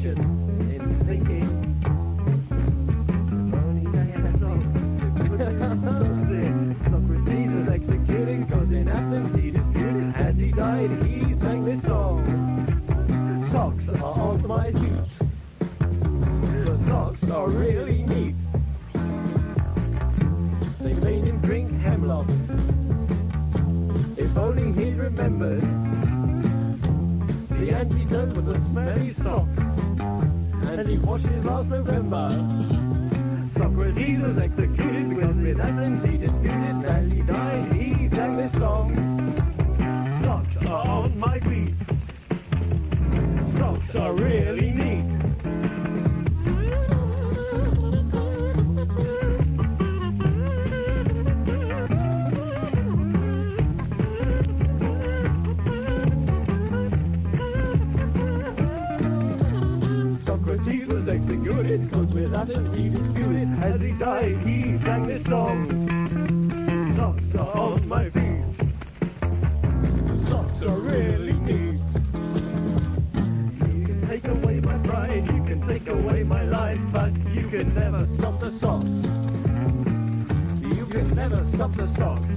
question in thinking. If only they had songs. Socrates was executed cause in Athens he disputed. As he died he sang this song. Socks are on my feet. The socks are really neat. They made him drink hemlock. If only he'd remembered the antidote was a smelly sock. And he washed his last November. Socrates was executed because with Athens he disputed. As he died he sang this song. Socks are on my feet. Socks are really neat. Socrates was executed cause without him he disputed. As he died he sang this song. Socks are on my feet. Socks are really neat. You can take away my pride, you can take away my life, but you can never stop the socks. You can never stop the socks.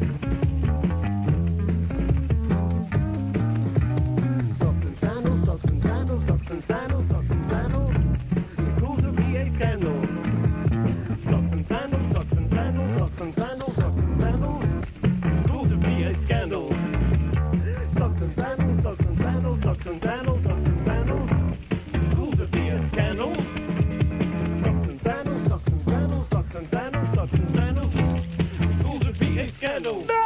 Socks and sandals, socks and sandals, socks and sandals, socks and sandals. It's cool to be a scandal. Socks and sandals, socks and sandals, socks and sandals, socks and sandals. It's cool to be a scandal. Socks and sandals, socks and sandals, socks and sandals, socks and sandals. It's cool to be a scandal. Socks and sandals, socks and sandals, socks and sandals, socks and sandals. It's cool to be a scandal.